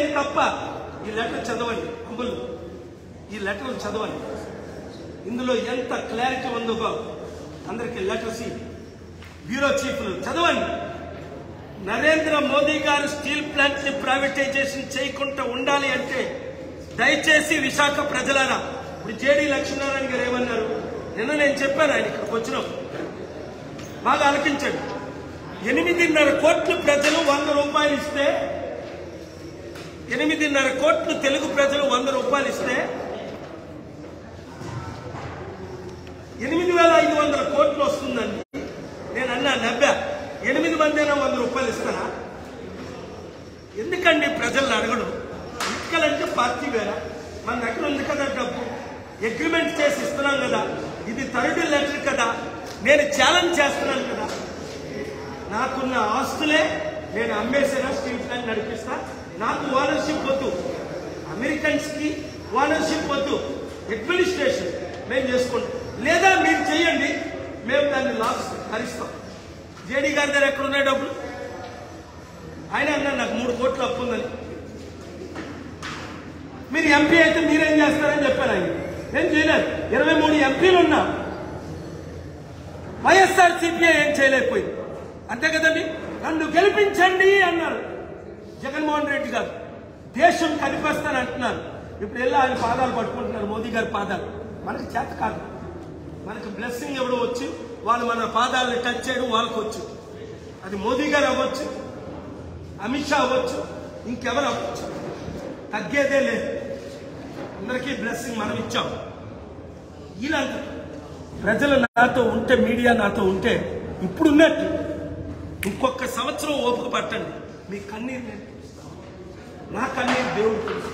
తప్ప ఈ లెటర్ చదవండి అమ్ములు, ఈ లెటర్ చదవండి. ఇందులో ఎంత క్లారిటీ ఉందో అందరికీ లెటర్స్ బ్యూరో చీఫ్లు చదవండి. నరేంద్ర మోదీ గారు స్టీల్ ప్లాంట్ ని ప్రైవేటైజేషన్ చేయకుండా ఉండాలి అంటే దయచేసి విశాఖ ప్రజలారా, ఇప్పుడు జేడీ లక్ష్మీనారాయణ గారు ఏమన్నారు నిన్న నేను చెప్పాను, ఆయన ఇక్కడికి వచ్చినప్పుడు బాగా ఆలకించండి. 8.5 కోట్ల ప్రజలు 100 రూపాయలు ఇస్తే, 8.5 కోట్ల తెలుగు ప్రజలు 100 రూపాయలు ఇస్తే 8,500 కోట్లు వస్తుందండి. నేను అన్నా నవ్వా, 8 మందైనా 100 రూపాయలు ఇస్తారా? ఎందుకండి ప్రజలను అడగడం? ఇక్కడంటే పార్టీ వేరా, మన దగ్గర ఉంది కదా డబ్బు, అగ్రిమెంట్ చేసి ఇస్తున్నాం కదా, ఇది థర్డ్ లెటర్ కదా, నేను ఛాలెంజ్ చేస్తున్నాను కదా. నాకున్న ఆస్తులే నేను అమ్మేసేనా స్టీల్ ప్లాంట్ నడిపిస్తా. నాకు ఓనర్షిప్ వద్దు, అమెరికన్స్ కి ఓనర్షిప్ వద్దు, అడ్మినిస్ట్రేషన్ మేము చేసుకుంటాం. లేదా మీరు చేయండి, మేము దాన్ని లాస్ భరిస్తాం. జేడీ గారి దగ్గర ఎక్కడున్నాయి డబ్బులు? ఆయన అన్నా నాకు 3 కోట్లు అప్పు ఉందని. మీరు ఎంపీ అయితే మీరేం చేస్తారని చెప్పారు ఆయన. నేను చేయలేదు. 23 ఎంపీలు ఉన్నా, వైఎస్ఆర్సీపీ ఏం చేయలేకపోయింది. అంతే కదండి. నన్ను గెలిపించండి అన్నారు జగన్మోహన్ రెడ్డి గారు. దేశం కనిపిస్తాను అంటున్నారు. ఇప్పుడు వెళ్ళి ఆయన పాదాలు పట్టుకుంటున్నారు, మోదీ గారి పాదాలు. మనకి చేత కాదు, మనకి బ్లెస్సింగ్ ఎవడో వచ్చి వాళ్ళు మన పాదాలను టచ్ చేయడం వాళ్ళకు వచ్చు. అది మోదీ గారు అవ్వచ్చు, అమిత్ షా అవ్వచ్చు, ఇంకెవరు అవ్వచ్చు, తగ్గేదే లేదు. అందరికీ బ్లెస్సింగ్ మనం ఇచ్చాం. ఇలాంటి ప్రజలు నాతో ఉంటే, మీడియా నాతో ఉంటే ఇప్పుడున్నట్టు ఇంకొక సంవత్సరం ఓపిక పట్టండి. మీ కన్నీరు నేను, నా కన్నీరు దేవుడు తెలుసు.